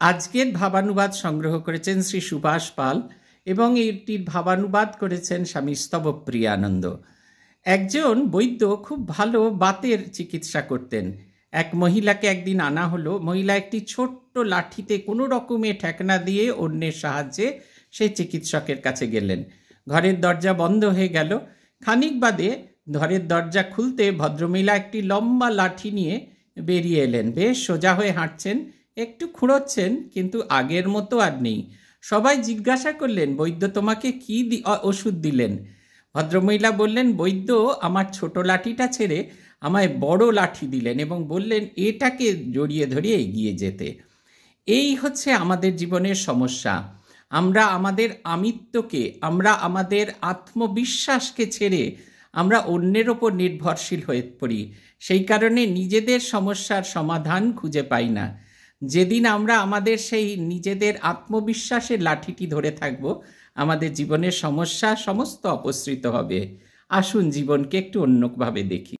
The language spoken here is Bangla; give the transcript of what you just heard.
আজকের ভাবানুবাদ সংগ্রহ করেছেন শ্রী সুভাষ পাল এবং এটির ভাবানুবাদ করেছেন স্বামী স্তবপ্রিয়ানন্দ। একজন বৈদ্য খুব ভালো বাতের চিকিৎসা করতেন। এক মহিলাকে একদিন আনা হলো। মহিলা একটি ছোট্ট লাঠিতে কোনো রকমে ঠেকনা দিয়ে অন্যের সাহায্যে সেই চিকিৎসকের কাছে গেলেন। ঘরের দরজা বন্ধ হয়ে গেল। খানিক বাদে ঘরের দরজা খুলতে ভদ্রমহিলা একটি লম্বা লাঠি নিয়ে বেরিয়ে এলেন। বেশ সোজা হয়ে হাঁটছেন, একটু খুঁড়োচ্ছেন, কিন্তু আগের মতো আর নেই। সবাই জিজ্ঞাসা করলেন, বৈদ্য তোমাকে কি ওষুধ দিলেন? ভদ্রমহিলা বললেন, বৈদ্য আমার ছোট লাঠিটা ছেড়ে আমায় বড় লাঠি দিলেন এবং বললেন এটাকে জড়িয়ে ধরে এগিয়ে যেতে। এই হচ্ছে আমাদের জীবনের সমস্যা। আমরা আমাদের আমিত্বকে, আমরা আমাদের আত্মবিশ্বাসকে ছেড়ে আমরা অন্যের ওপর নির্ভরশীল হয়ে পড়ি। সেই কারণে নিজেদের সমস্যার সমাধান খুঁজে পাই না। যেদিন আমরা আমাদের সেই নিজেদের আত্মবিশ্বাসের লাঠিটি ধরে থাকব, আমাদের জীবনের সমস্যা সমস্ত অপসৃত হবে। আসুন জীবনকে একটু অন্যভাবে দেখি।